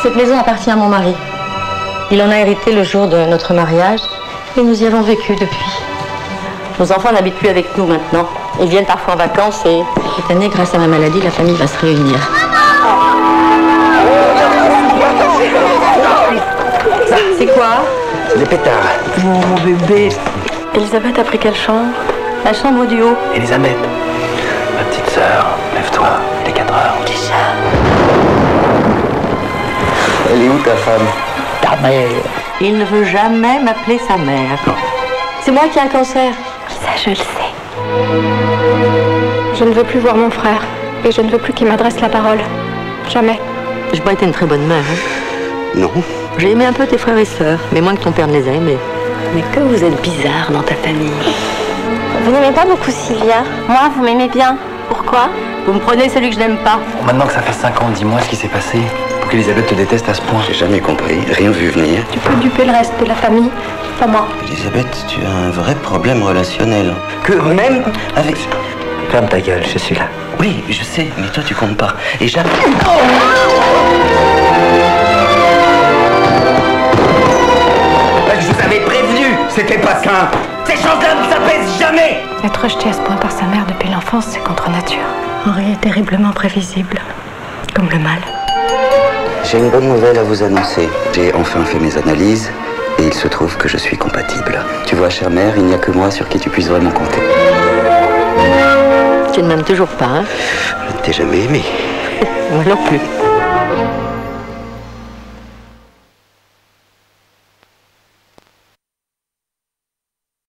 Cette maison appartient à mon mari. Il en a hérité le jour de notre mariage et nous y avons vécu depuis. Nos enfants n'habitent plus avec nous maintenant. Ils viennent parfois en vacances et cette année, grâce à ma maladie, la famille va se réunir. C'est quoi? C'est des pétards. Oh, mon bébé. Elisabeth a pris quelle chambre? La chambre du haut. Elisabeth, ma petite sœur, lève-toi, il est 4 heures. Déjà. Elle est où ta femme? Ta mère. Il ne veut jamais m'appeler sa mère. Non. C'est moi qui ai un cancer. Ça, je le sais. Je ne veux plus voir mon frère. Et je ne veux plus qu'il m'adresse la parole. Jamais. J'ai pas été une très bonne mère. Hein. Non. J'ai aimé un peu tes frères et sœurs, mais moins que ton père ne les a aimés. Mais que vous êtes bizarre dans ta famille. Vous n'aimez pas beaucoup Sylvia. Moi, vous m'aimez bien. Pourquoi? Vous me prenez celui que je n'aime pas. Maintenant que ça fait 5 ans, dis-moi ce qui s'est passé pour qu'Elisabeth te déteste à ce point. J'ai jamais compris, rien vu venir. Tu peux duper le reste de la famille, pas moi. Elisabeth, tu as un vrai problème relationnel. Que même avec... Ferme ta gueule, je suis là. Oui, je sais, mais toi tu comptes pas. Et jamais... Je vous avais prévenu, c'était pas sain. Ces choses-là, ça pèse jamais. Être rejeté à ce point par sa mère depuis l'enfance, c'est contre nature. Henri est terriblement prévisible, comme le mal. J'ai une bonne nouvelle à vous annoncer. J'ai enfin fait mes analyses et il se trouve que je suis compatible. Tu vois, chère mère, il n'y a que moi sur qui tu puisses vraiment compter. Tu ne m'aimes toujours pas, hein? Je ne t'ai jamais aimé. Moi non plus.